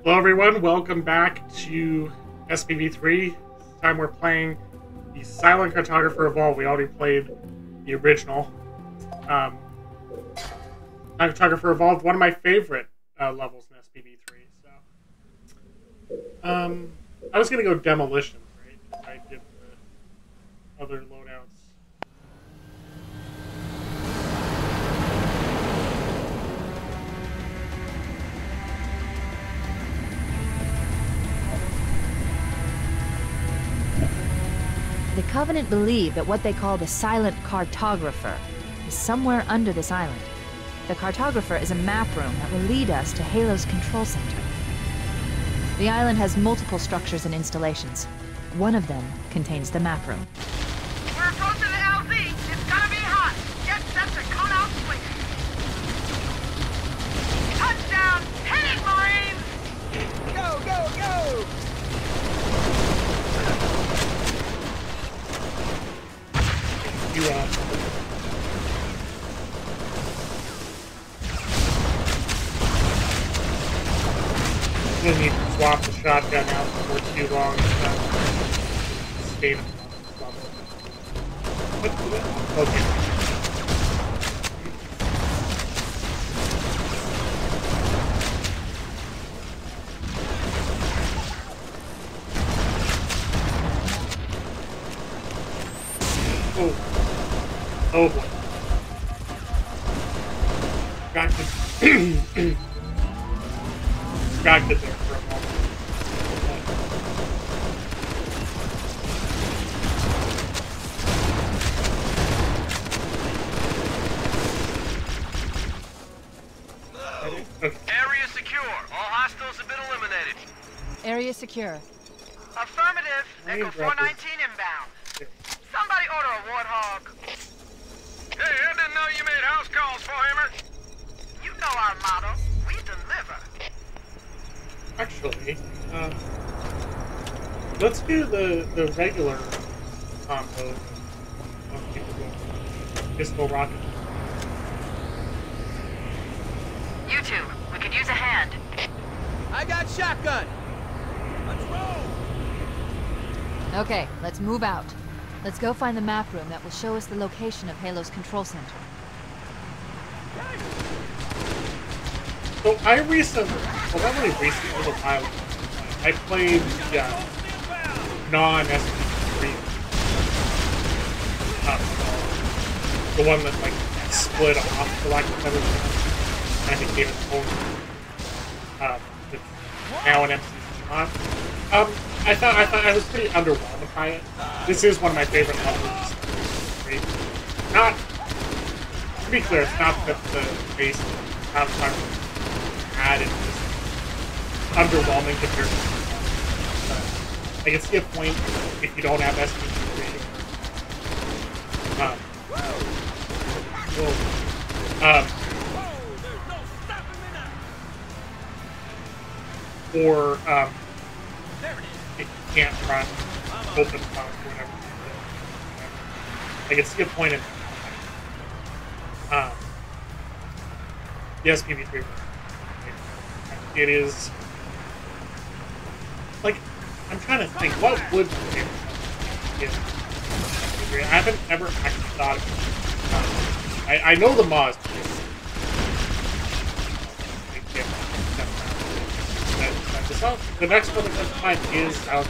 Hello everyone, welcome back to SPV3. This time we're playing the Silent Cartographer Evolved. We already played the original. Silent Cartographer Evolved, one of my favorite levels in SPV3. So, I was going to go Demolition, right? Because I did the other loadouts. The Covenant believe that what they call the Silent Cartographer is somewhere under this island. The Cartographer is a map room that will lead us to Halo's control center. The island has multiple structures and installations. One of them contains the map room. We're approaching the LZ. It's gonna be hot. Get set to come out swinging. Touchdown! Hit it, Marines! Go, go, go! You, I'm gonna need to swap the shotgun out before too long. State of level. Okay. Oh. Oh boy. Distracted there for a moment. Okay. Area secure. All hostiles have been eliminated. Area secure. Affirmative. Echo Drop 419 inbound. Somebody order a warthog. Hey, I didn't know you made house calls for Hammer. You know our motto. We deliver. Actually, let's do the regular combo of people going pistol rocket. You two, we could use a hand. I got shotgun. Let's roll. Okay, let's move out. Let's go find the map room that will show us the location of Halo's control center. So I recently, well not really recently, a little while ago, I played the non-SPV3, the one that like split off for lack of a better term, and I think gave its own, it's now an MCC. I thought I was pretty underwhelmed by it. This is one of my favorite levels. Not, to be clear, it's not that the base soundtrack added just underwhelming compared to I can see a point if you don't have SPV3. Or if you can't run open fire or whatever. I can see a point in the SPV3. It is like I'm trying to think what would be I haven't ever actually thought of it. I know the mods. The next one that comes to mind is Silent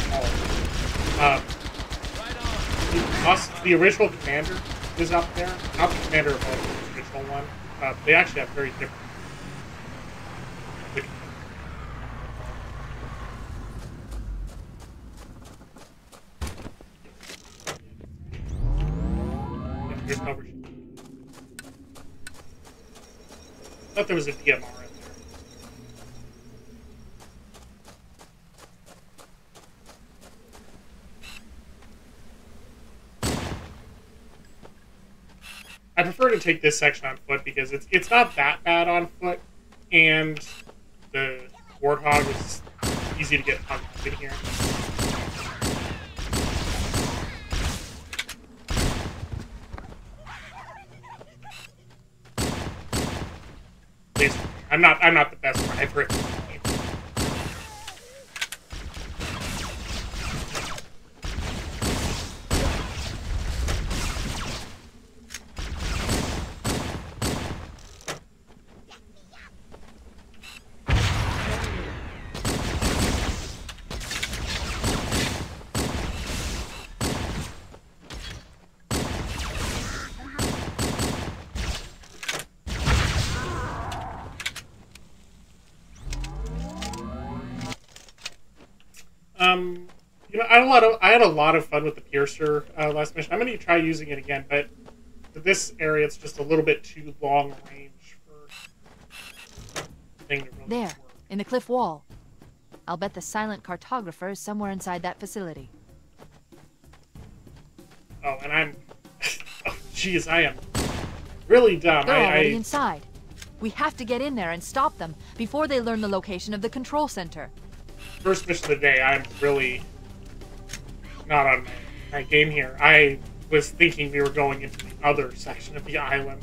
Cartographer. The original commander is up there. Not the commander of the original one. They actually have very different. Here's coverage. I thought there was a DMR in there. I prefer to take this section on foot because it's not that bad on foot, and the Warthog is easy to get up in here. I'm not the best driver. You know, I had a lot of fun with the Piercer last mission. I'm going to try using it again, but for this area, it's just a little bit too long range for the thing to really There, work. in the cliff wall. I'll bet the silent cartographer is somewhere inside that facility. Oh, and I'm... oh, jeez, I am really dumb. They're already inside. We have to get in there and stop them before they learn the location of the control center. First mission of the day, I'm really not on my game here. I was thinking we were going into the other section of the island.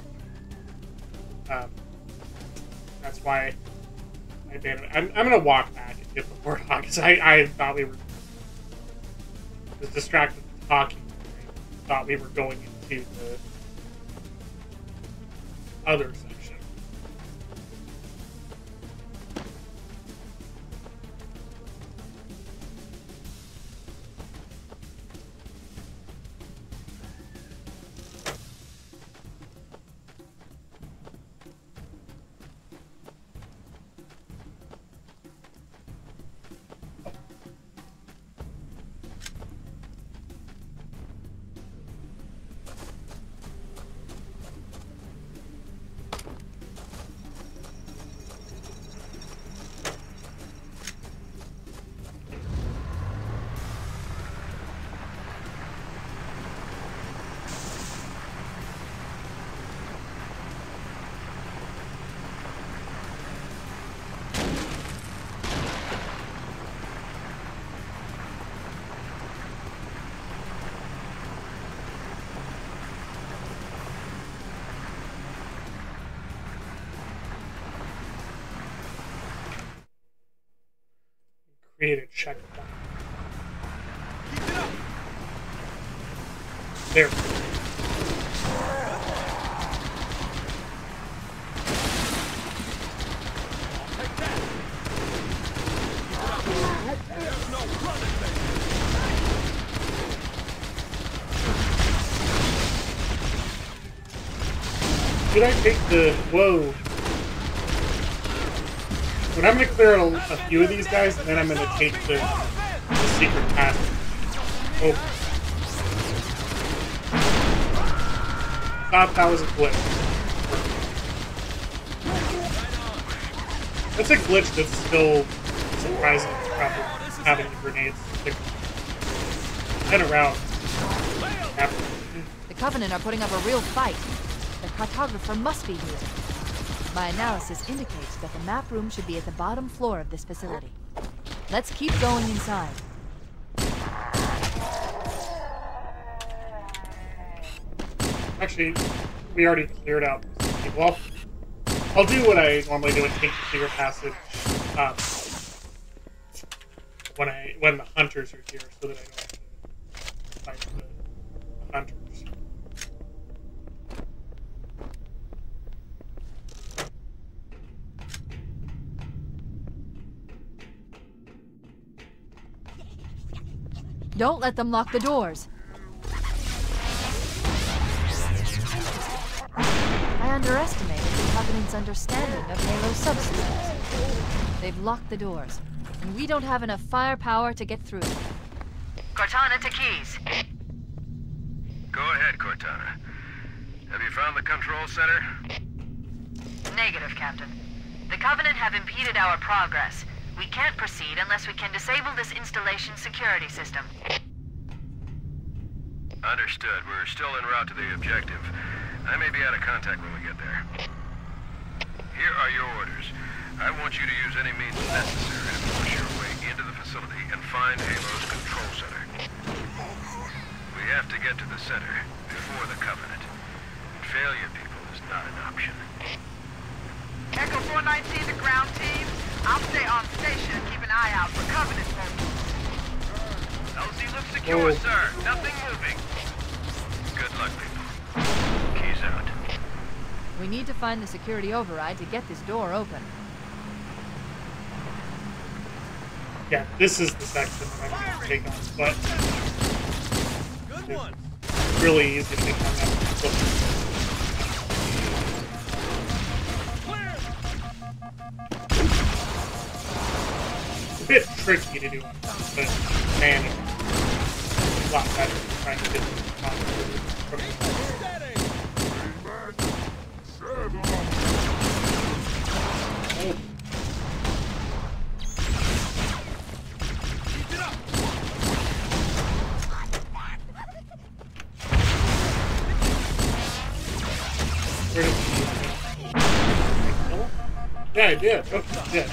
That's why I abandoned it. I'm going to walk back and get the warthog, because I thought we were... was distracted with talking. I thought we were going into the other section. Create a checkpoint. There. Did I take the... Whoa. But I'm going to clear a few of these guys, and then I'm going to take the secret path. Oh. Thought that was a glitch. That's a glitch that's still surprising, probably having the grenades stick and around. The Covenant are putting up a real fight. The cartographer must be here. My analysis indicates that the map room should be at the bottom floor of this facility. Let's keep going inside. Actually, we already cleared out some people. I'll do what I normally do and take the secret passage when the hunters are here, so that I don't have to fight the hunters. Don't let them lock the doors. I underestimated the Covenant's understanding of Halo subsystems. They've locked the doors, and we don't have enough firepower to get through. Cortana to Keys. Go ahead, Cortana. Have you found the control center? Negative, Captain. The Covenant have impeded our progress. We can't proceed unless we can disable this installation's security system. Understood. We're still en route to the objective. I may be out of contact when we get there. Here are your orders. I want you to use any means necessary to push your way into the facility and find Halo's control center. We have to get to the center before the Covenant. Failure, people, is not an option. Echo 419 to ground team. I'll stay on station and keep an eye out for Covenant folks. LZ looks secure, sir. Nothing moving. Good luck, people. Keys out. We need to find the security override to get this door open. Yeah, this is the section that I'm going to take on, but it's really easy to get hung up. A bit tricky to do it, but man, it's a lot better than trying to get the from Where did he kill him? Yeah, I did. Okay, yeah.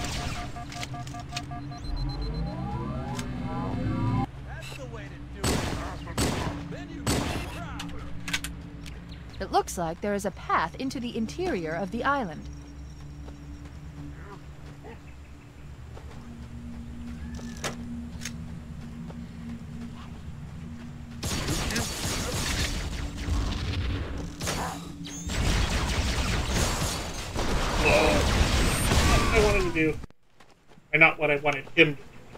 That's the way to do it. Then you can be proud. It looks like there is a path into the interior of the island. I wanted to do, and not what I wanted him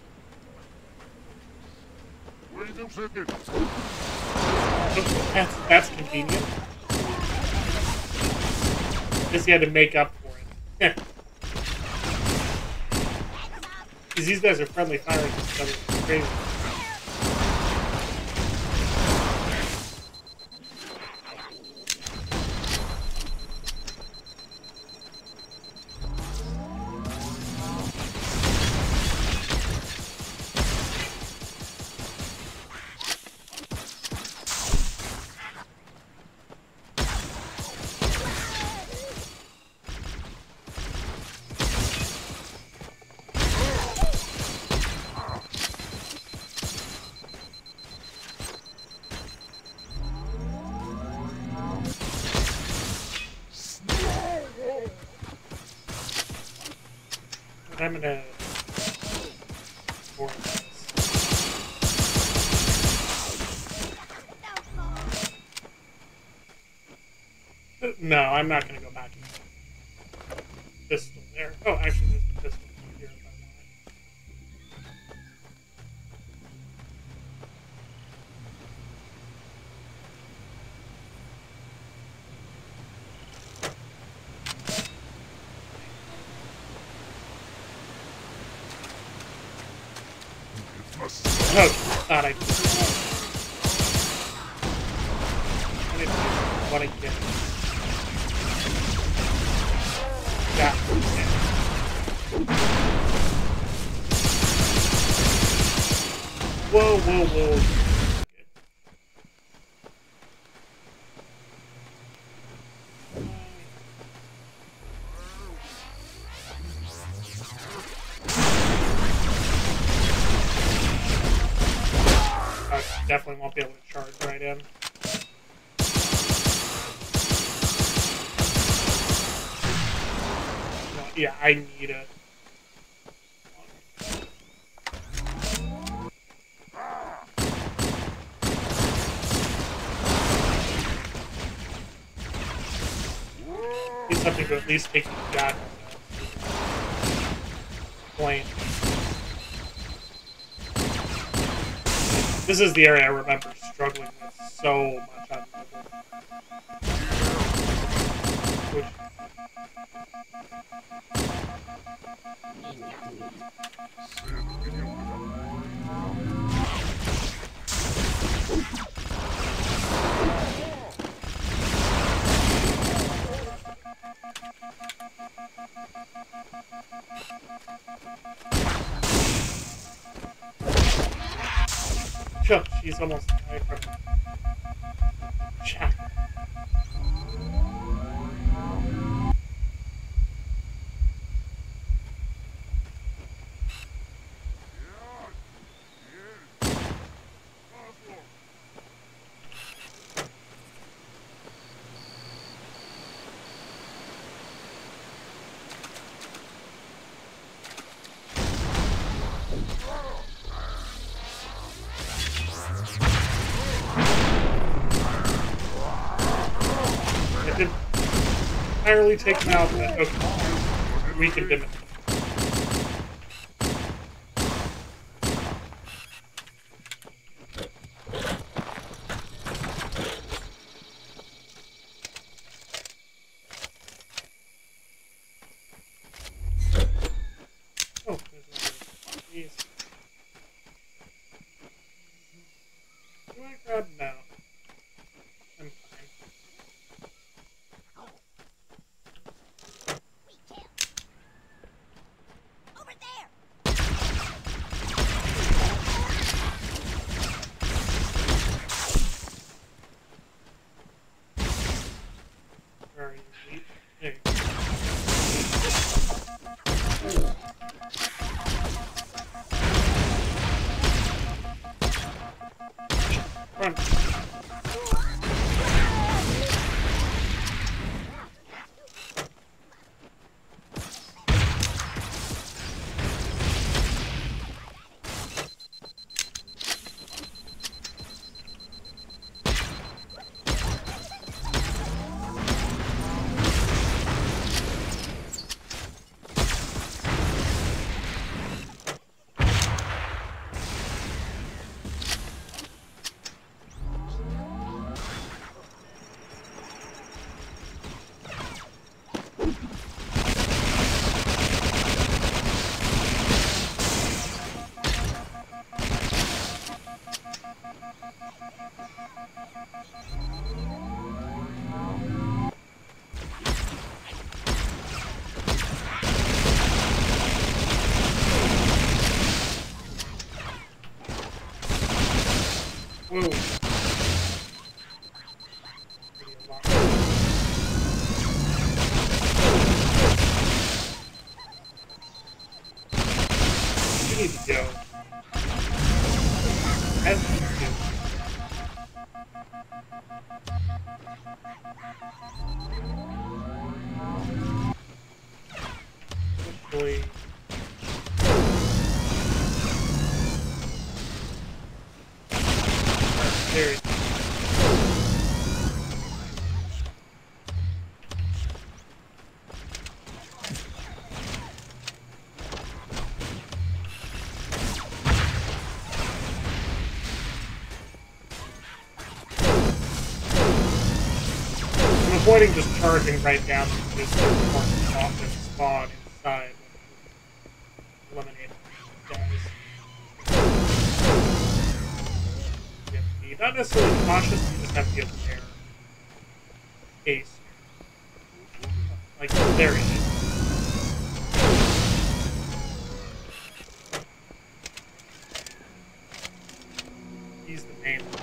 to do. That's convenient. Guess he had to make up for it. Because these guys are friendly firing each other. It's crazy. I'm gonna board this. No, I'm not gonna go back and pistol there. Oh, actually, there's a pistol here if I want it. Oh, thought I could. I want to get it. Yeah. Whoa, whoa, whoa. Definitely won't be able to charge right in. No, yeah, I need it. Need something to at least take the shot on the plane. This is the area I remember struggling with so much on mobile. Sure, she's almost died from shatter. Entirely take him out, but okay. Weakened him. Oh, there's another piece. Whoa. You need to go. As you do. Hopefully. There it is. I'm avoiding just charging right down to this off and spawn inside. Eliminate guys. You have to be not necessarily cautious, you just have to be aware. Case. Like, there he is. He's the main one.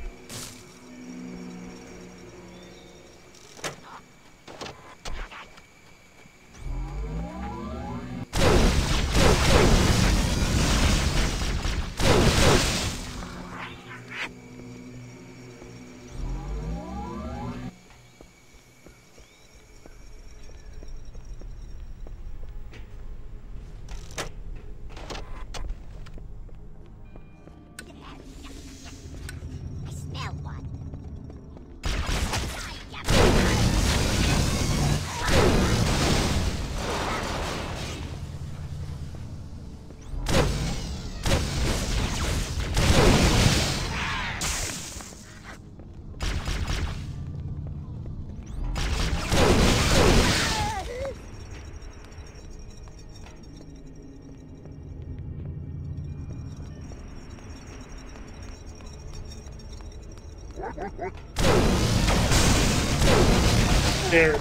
There.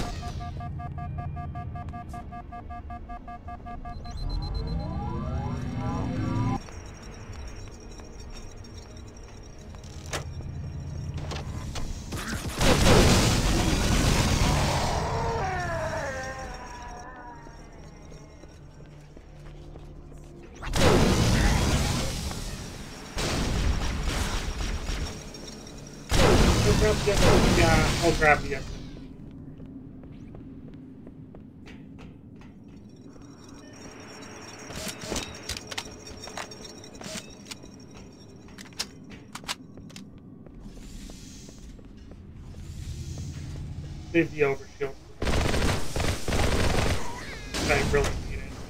Yeah, I'll grab the SMG. Save the overshield. I really need it.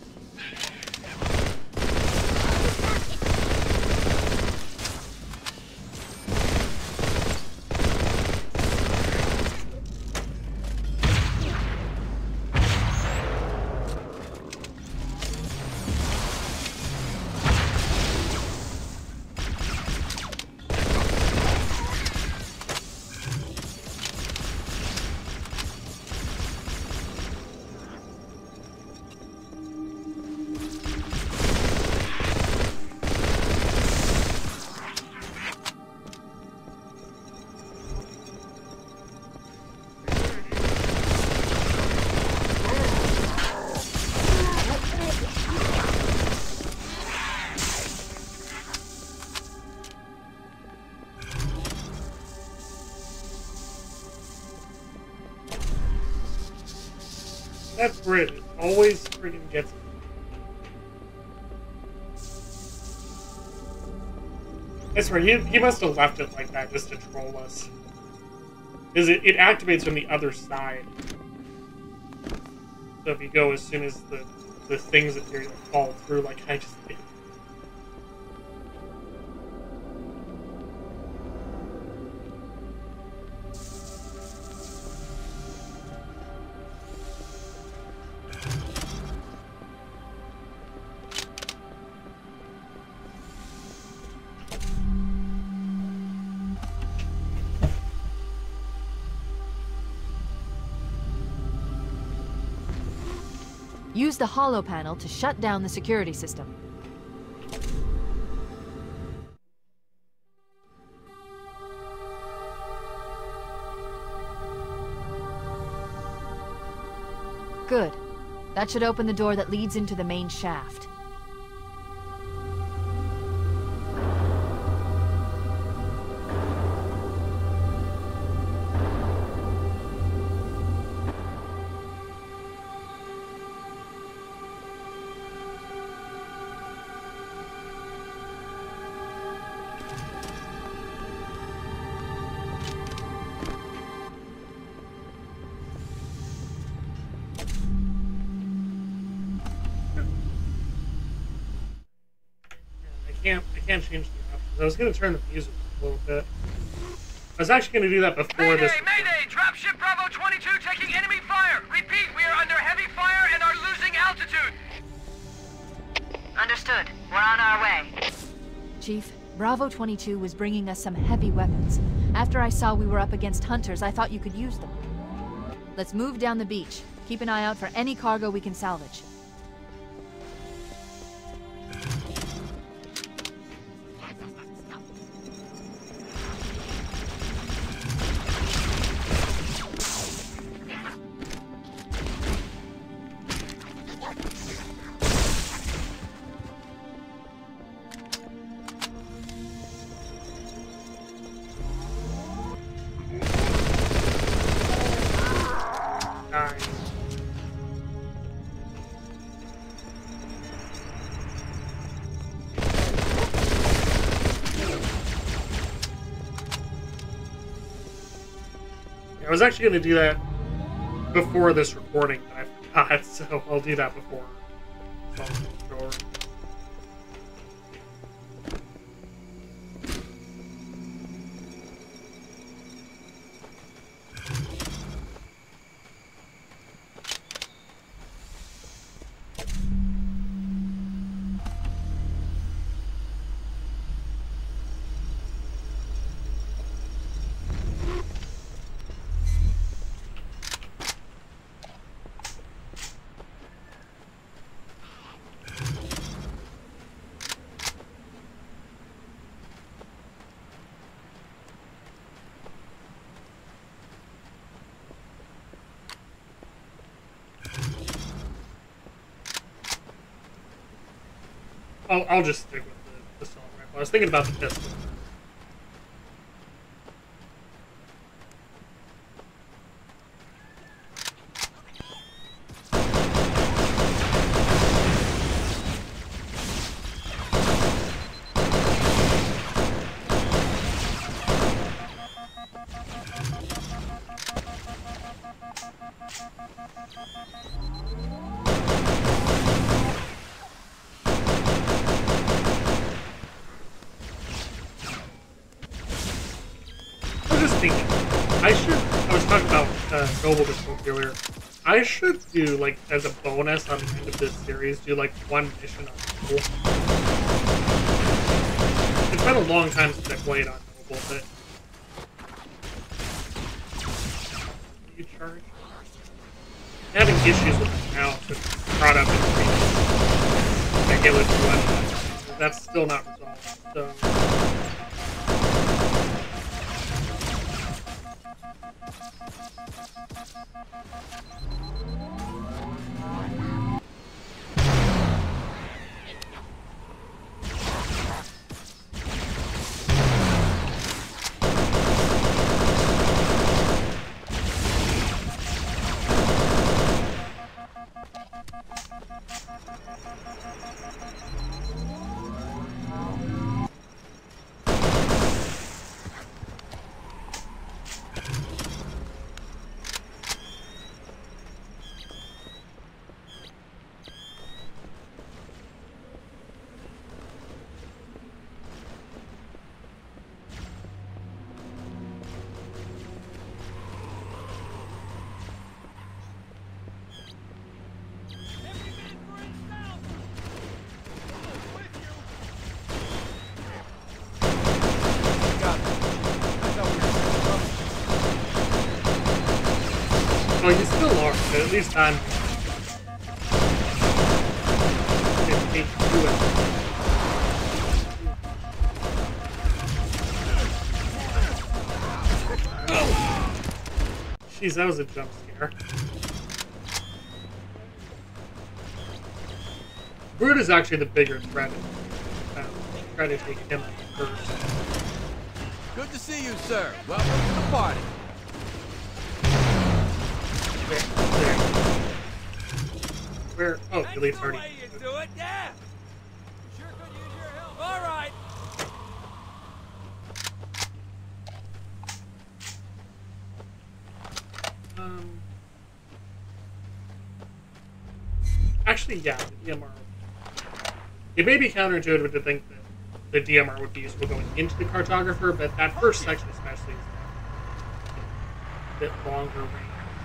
That's Brit. It always friggin' gets me. I swear, he must have left it like that just to troll us. Because it activates from the other side. So if you go as soon as the things appear to fall through like I just did. Use the holo panel to shut down the security system. Good. That should open the door that leads into the main shaft. I can't change the options. I was going to turn the music up a little bit. I was actually going to do that before this. Mayday! Dropship Bravo 22 taking enemy fire! Repeat, we are under heavy fire and are losing altitude! Understood. We're on our way. Chief, Bravo 22 was bringing us some heavy weapons. After I saw we were up against hunters, I thought you could use them. Let's move down the beach. Keep an eye out for any cargo we can salvage. I was actually going to do that before this recording, but I forgot, so I'll do that before. I'll just stick with the assault rifle. I was thinking about the pistol. I was talking about Noble Disco earlier. I should do, like, as a bonus on the end of this series, do, like, one mission on Noble. It's been a long time since I played on Noble, but... You charge? I'm having issues with it now, so it's brought up in the I get with one. That's still not resolved, so... Oh, you still are, but at least I'm... do it. Jeez, that was a jump scare. Grub is actually the bigger threat. Try to take him first. Good to see you, sir. Welcome to the party. Where? Oh, delete That's the party. way you do it, yeah. Sure could use your help. All right. Actually, yeah, the DMR. It may be counterintuitive to think that the DMR would be useful going into the cartographer, but that first section especially is a bit longer range.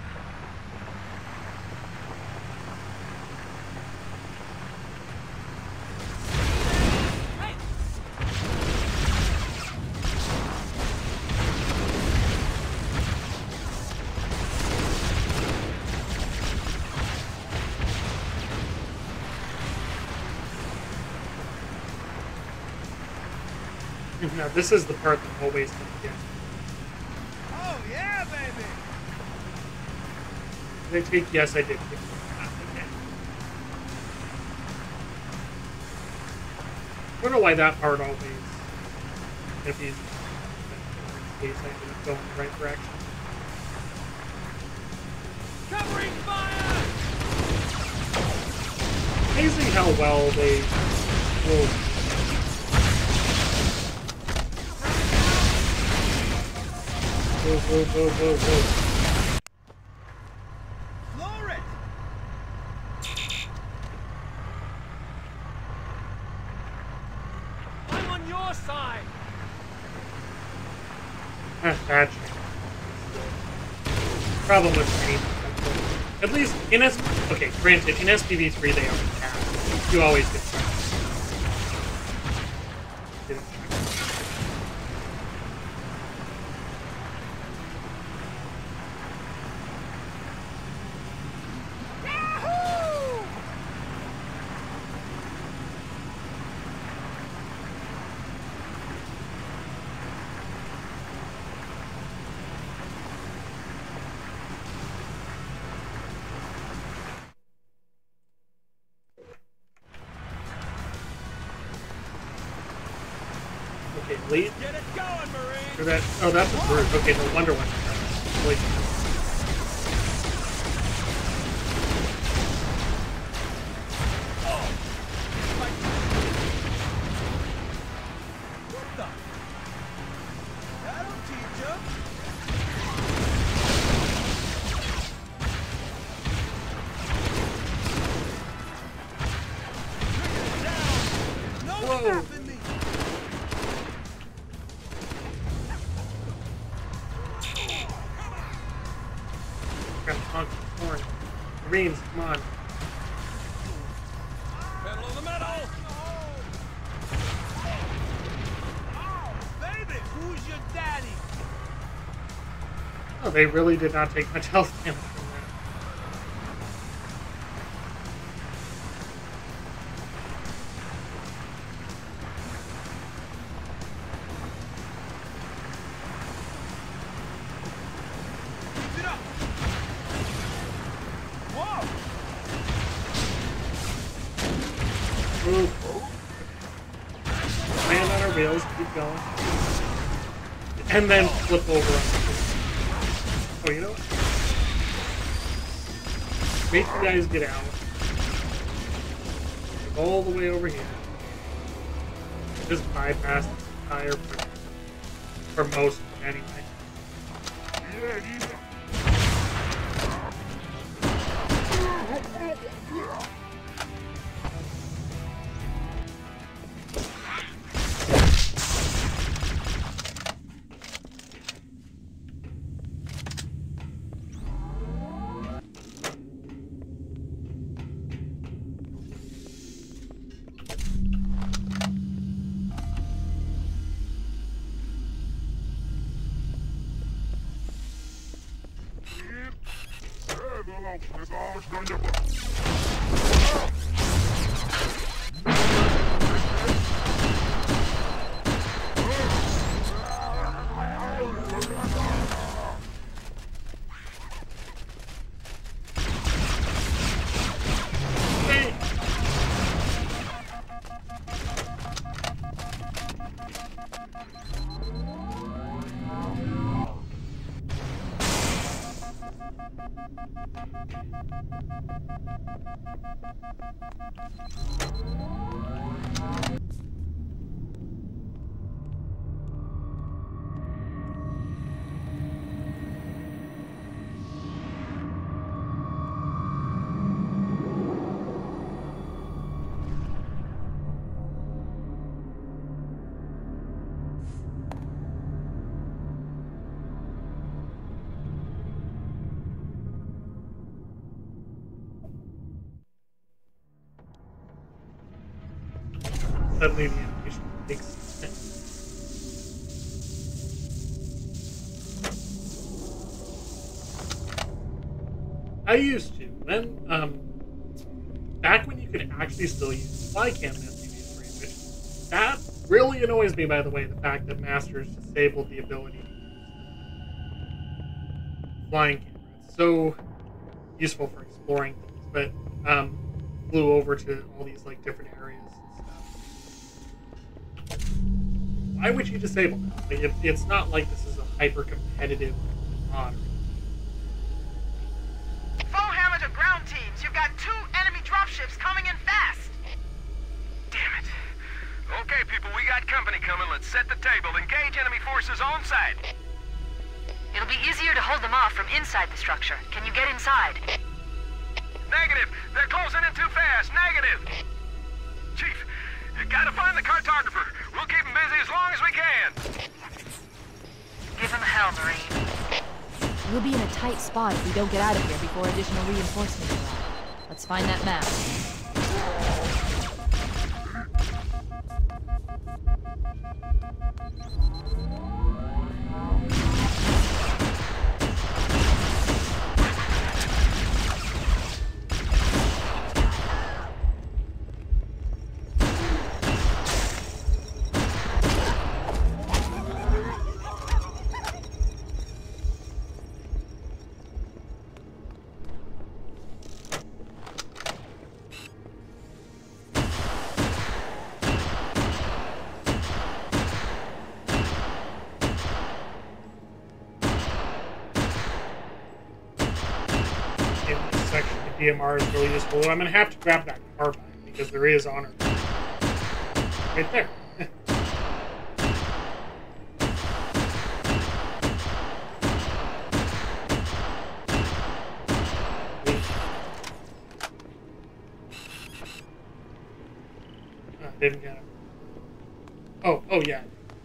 Now, this is the part that always comes again. Oh, yeah, baby. Did I take? Yes, I did. Okay. I don't know why that part always, if he's in case I ended up going the right direction. Covering fire. Amazing how well they will. Whoa, whoa, whoa, whoa, whoa. Floor it. I'm on your side. Bad shit. Problem with any. At least in okay, granted, in SPV3 they already have. You always get stuck. Okay, lead. Get it going, Marine. Or that, oh, that's a bird. Okay, no wonder why. Wait. What the? That'll teach you. No stopping me. Grab the honk of the horn. Marines, come on. Pedal to the metal. Oh, baby, who's your daddy? Oh, they really did not take much health damage from that. Keep it up. Whoa. Move. Land on our wheels, keep going. And then flip over on the wheel. Oh, you know what? Make you guys get out. All the way over here. Just bypass this entire bridge. For most of them, anyway. Suddenly the animation takes. I used to. Then, back when you could actually still use fly cam in SPV3, which that really annoys me, by the way, the fact that Masters disabled the ability to use flying camera. It's so useful for exploring things, but flew over to all these like different areas and stuff. Why would you disable that? Like, it's not like this is a hyper-competitive mod. Full hammer to ground teams. You've got 2 enemy dropships coming in fast. Damn it. Okay, people, we got company coming. Let's set the table. Engage enemy forces on site. It'll be easier to hold them off from inside the structure. Can you get inside? Negative. They're closing in too fast. Negative. Chief, you gotta find the cartographer. We'll keep him busy as long as we can. Give him hell, Marine. We'll be in a tight spot if we don't get out of here before additional reinforcements arrive. Let's find that map. DMR is really useful. I'm going to have to grab that carbine because there is honor right there. Didn't get it. Oh yeah.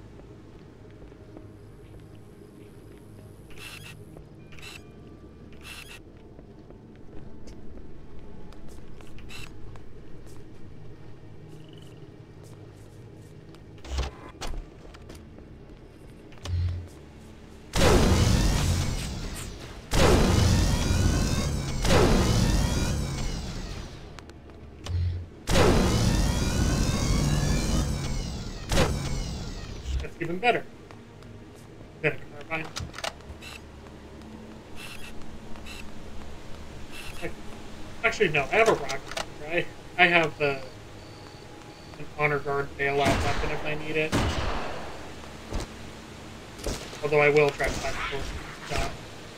Even better than a carbine. Actually, no, I have a rocket launcher. I have an honor guard bailout weapon if I need it. Although I will try to find a closer shot.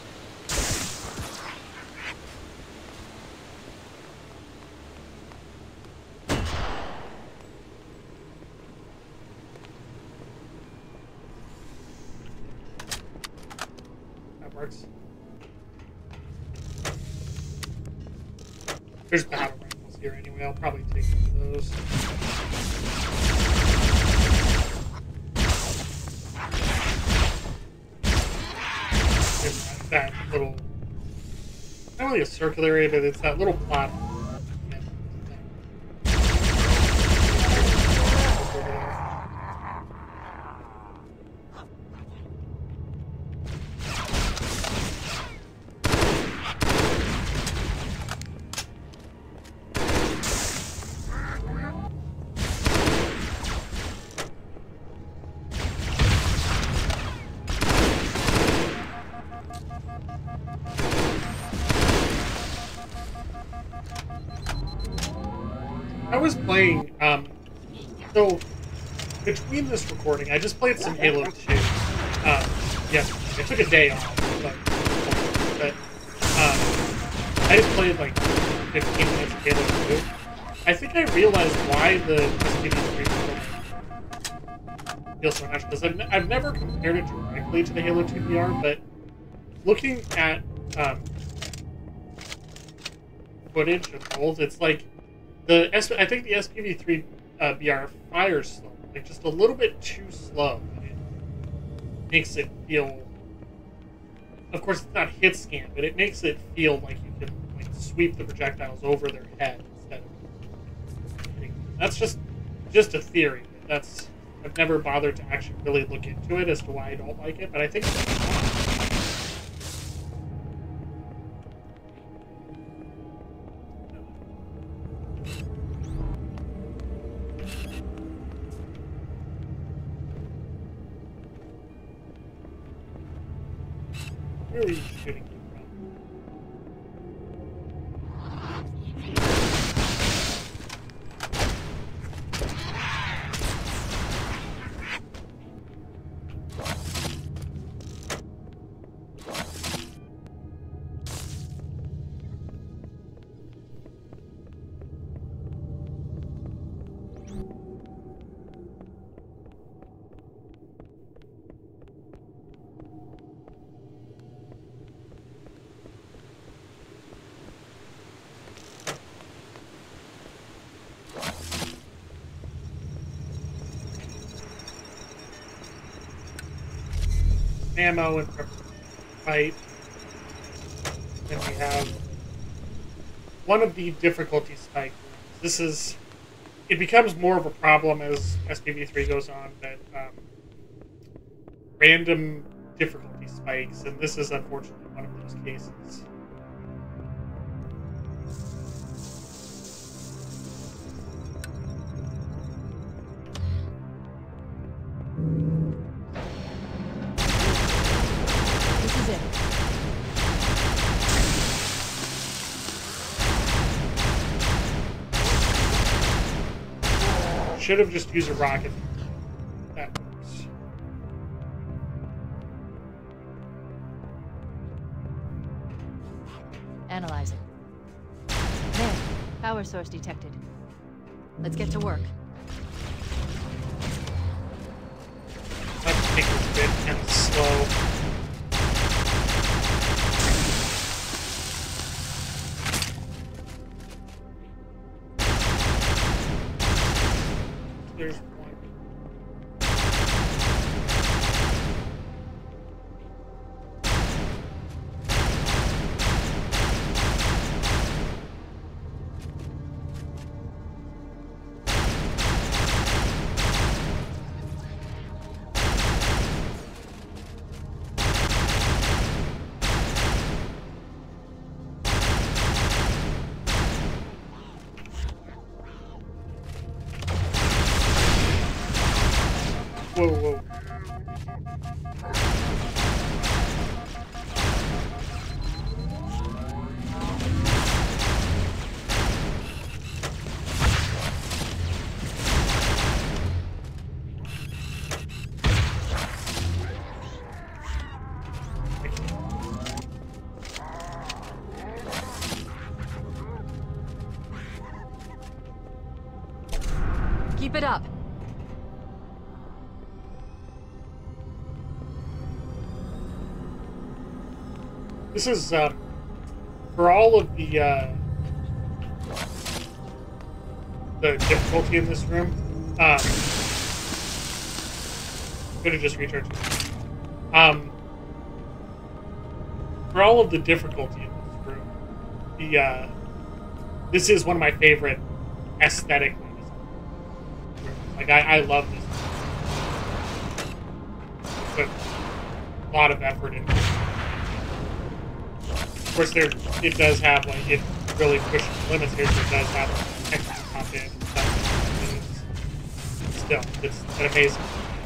There's battle rifles here anyway. I'll probably take one of those. That little, not really a circular area, but it's that little platform. I was playing, so between this recording, I just played some Halo 2. Yes, I took a day off, but I played like 15 minutes of Halo 2. I think I realized why the SPV3 feels so much, because I've never compared it directly to the Halo 2 VR, but looking at footage of both, it's like I think the SPV3 VR fires slow, like just a little bit too slow, and it makes it feel. Of course, it's not hit scan, but it makes it feel like you can like sweep the projectiles over their head instead of hitting them. That's just a theory. I've never bothered to actually really look into it as to why I don't like it, but I think it's fun. Where are you shooting me from? Ammo and fight. Then we have one of the difficulty spike rooms. It becomes more of a problem as SPV3 goes on, that random difficulty spikes, and this is unfortunately one of those cases. Should have just used a rocket. That works. Analyzing. There. Power source detected. Let's get to work. I think it's a bit kind of slow. There's one. Whoa, whoa. Keep it up. This is, for all of the difficulty in this room, could have just returned to for all of the difficulty in this room, this is one of my favorite aesthetic ones. Like, I love this. Put a lot of effort into it. Of course, it does have, like, it really pushes the limits here, so it does have textures pop in and stuff. And still, it's amazing.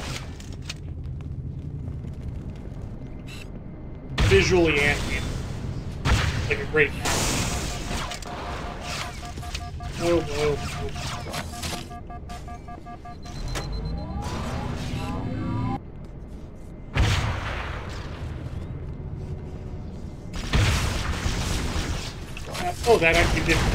Visually animated. It's like a great match. Whoa, whoa, whoa. Oh, that actually did.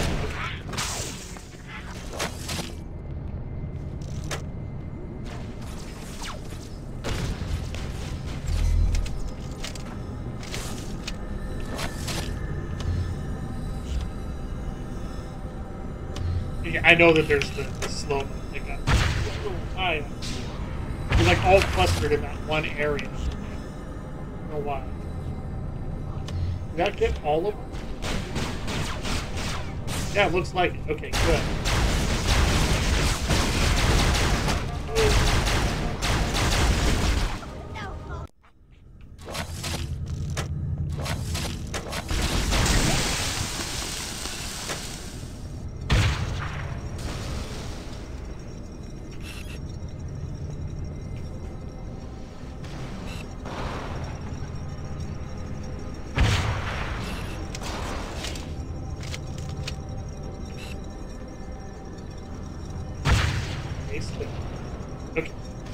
Yeah, I know that there's the slow thing up. They're like all clustered in that one area. I don't know why. Did that get all of them? Yeah, it looks like it. Okay, good. Okay.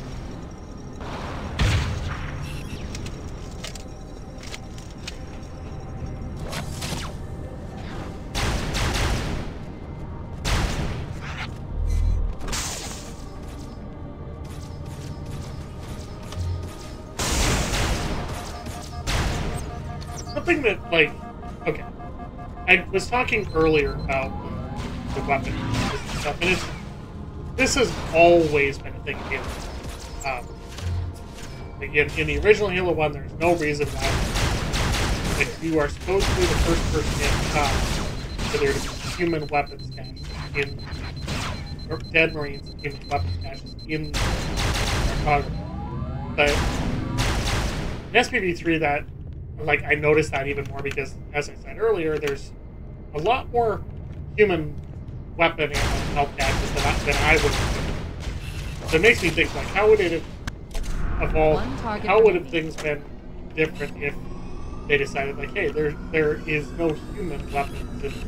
Something that, like, okay. I was talking earlier about the weapon and stuff, and this has always been a thing in Halo. Again, in the original Halo 1, there's no reason why if you are supposed to be the first person in time for there to be human weapons caches in, or dead Marines and human weapons caches in cartography. But in SPV3, that, like, I noticed that even more because, as I said earlier, there's a lot more human weapon and health caches than I would have. So it makes me think, like, how would it have evolved? How would have things been different if they decided, like, hey, there is no human weapons? It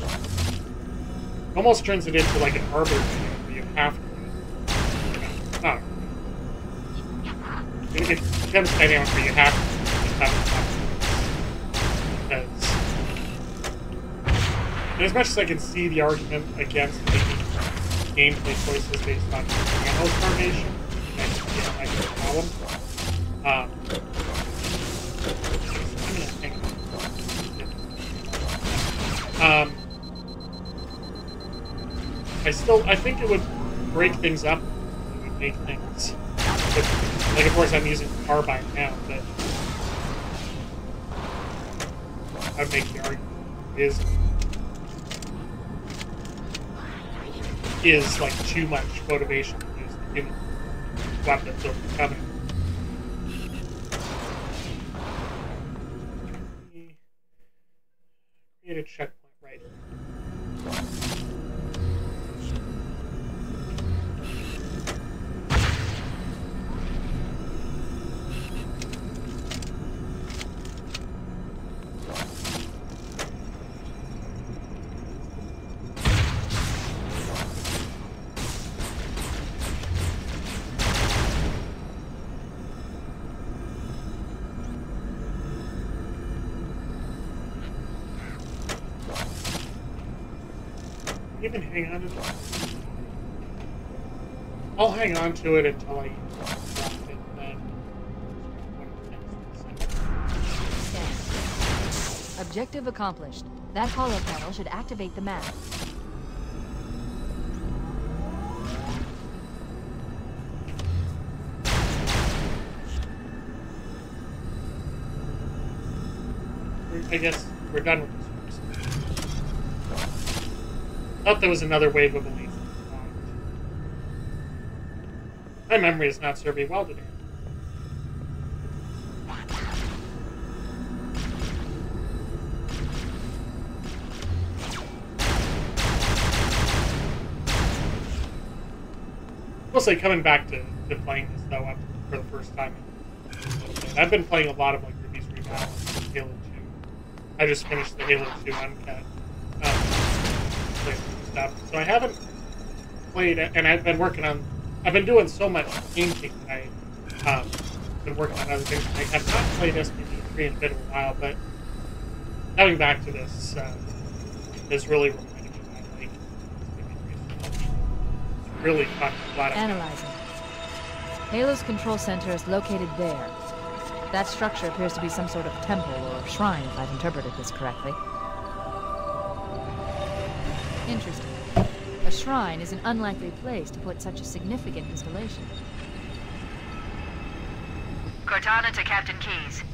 almost turns it into like an arbiter where you have to. It becomes dynamic where you have to because, and as much as I can see the argument against making gameplay choices based on ammo starvation, I can call them. I think it would break things up. It would make things, like, of course I'm using carbine now, but I would make the argument is like too much motivation to use the human weapons over the Covenant. Create a checkpoint right here. Even hang on to it. I'll hang on to it until I drop it, then Objective accomplished. That holo panel should activate the map. I guess we're done with this. I thought there was another wave of elites. My memory is not serving well today. Mostly coming back to playing this, though, for the first time. I've been playing a lot of, like, Ruby's Rebalance and Halo 2. I just finished the Halo 2 Uncut. Stuff. So I haven't played it, and I've been doing so much painting that I've been working on other things. I have not played SPV3 in a bit of a while, but coming back to this is really repetitive. I think it's really fun. Analyzing. Halo's control center is located there. That structure appears to be some sort of temple or shrine, if I've interpreted this correctly. Interesting. A shrine is an unlikely place to put such a significant installation. Cortana to Captain Keyes.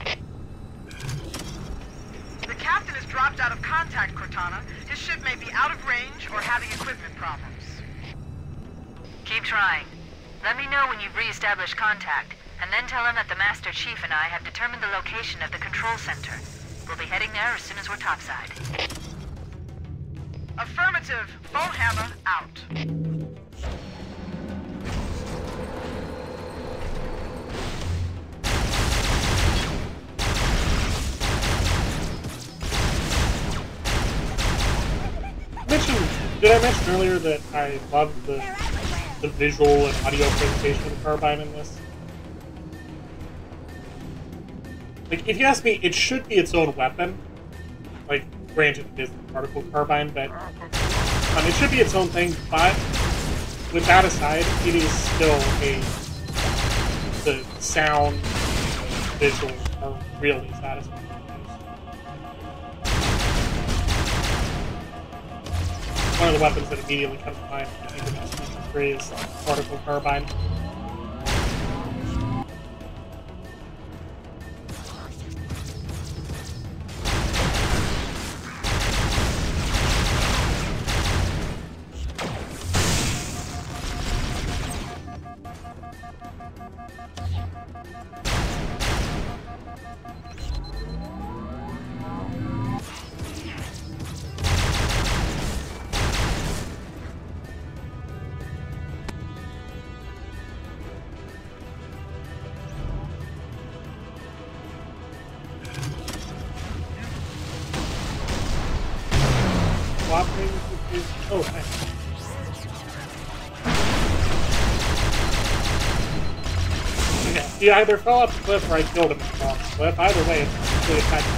The captain has dropped out of contact, Cortana. His ship may be out of range or having equipment problems. Keep trying. Let me know when you've re-established contact, and then tell him that the Master Chief and I have determined the location of the control center. We'll be heading there as soon as we're topside. Affirmative. Bowhammer out. Did I mention earlier that I love the visual and audio presentation of the carbine in this? Like, if you ask me, it should be its own weapon. Like, granted, it is the particle carbine, but it should be its own thing. But with that aside, it is still the sound, visuals are really satisfying. One of the weapons that immediately comes to mind when I think about SPV3 is particle carbine. Oh, thanks. Okay, he either fell off the cliff or I killed him off the cliff. Either way, it's really effective.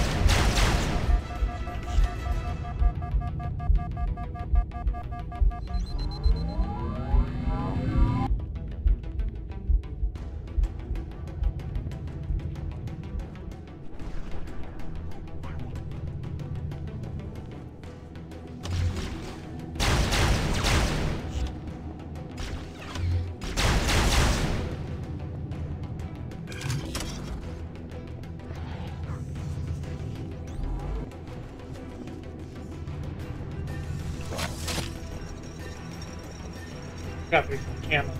Got the camera.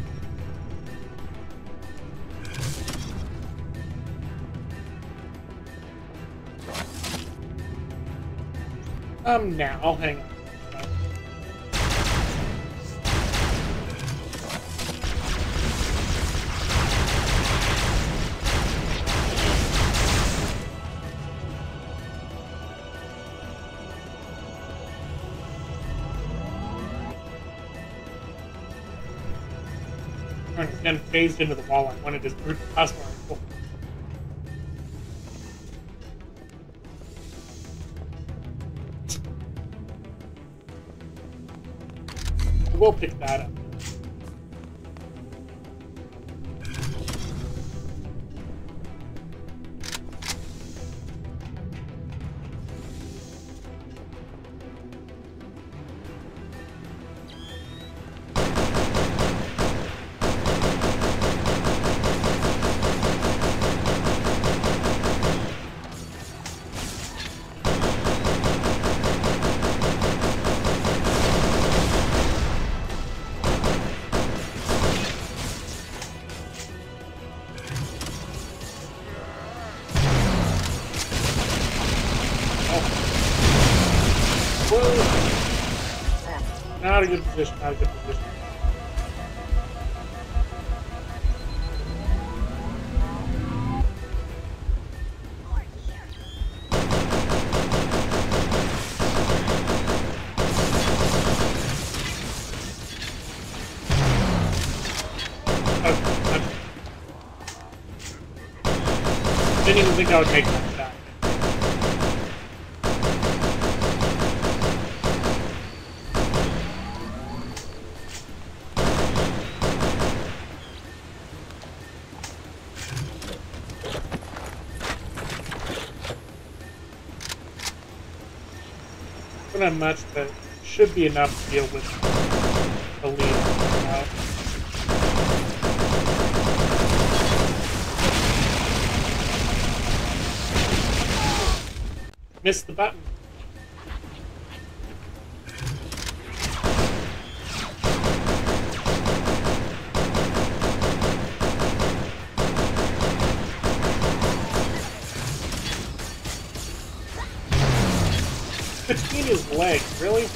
Now, I'll hang on. Then phased into the wall. I wanted his brute plasma rifle. We'll pick that up. Not a good position, not a good position. Didn't even think I would make that shot. Don't have much, but should be enough to deal with the lead. Missed the button. Between his legs, really?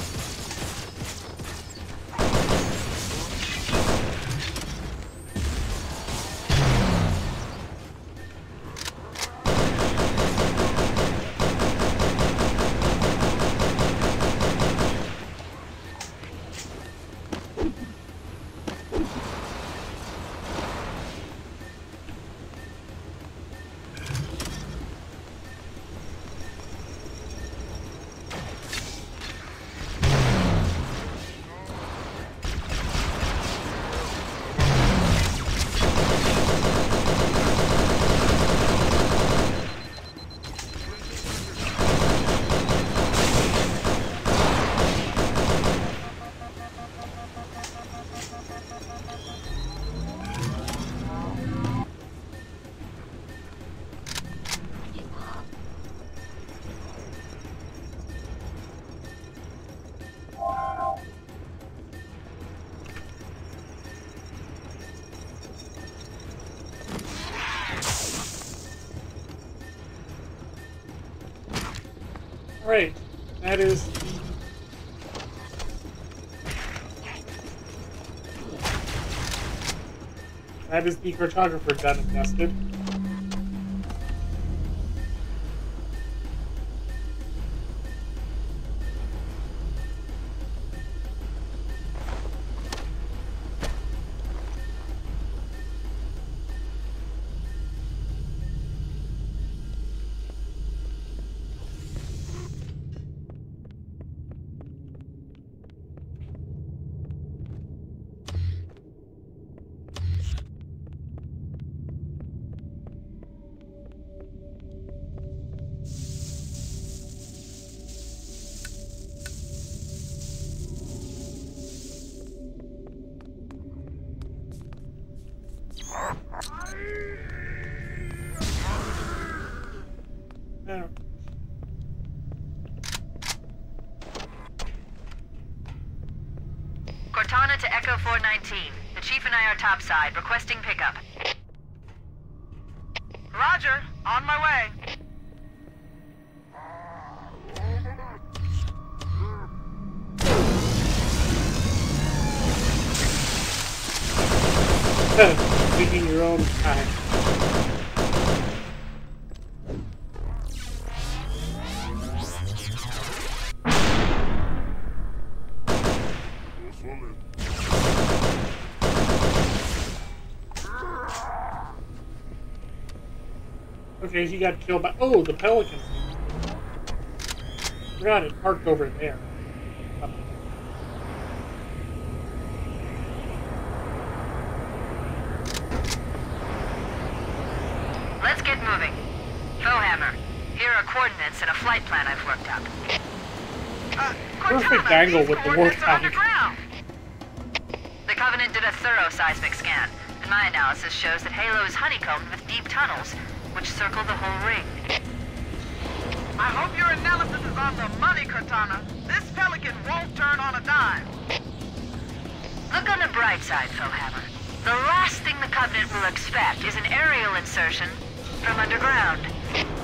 Alright, that is the cartographer done and dusted. Cortana to Echo 419. The Chief and I are topside, requesting pickup. Roger, on my way. Taking your own time. Okay, he got killed by... Oh, the Pelican. Forgot it parked over there. Let's get moving. Foehammer, here are coordinates and a flight plan I've worked up. Perfect Cortana, angle these with the coordinates warthog. are underground. The Covenant did a thorough seismic scan, and my analysis shows that Halo is honeycombed with deep tunnels, which circle the whole ring. I hope your analysis is on the money, Cortana. This Pelican won't turn on a dime. Look on the bright side, Foehammer. The last thing the Covenant will expect is an aerial insertion from underground.